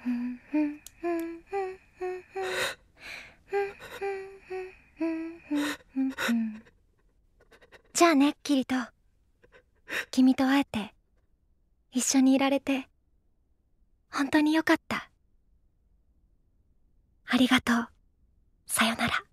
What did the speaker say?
じゃあね、キリト。君と会えて、一緒にいられて、本当によかった。ありがとう。さよなら。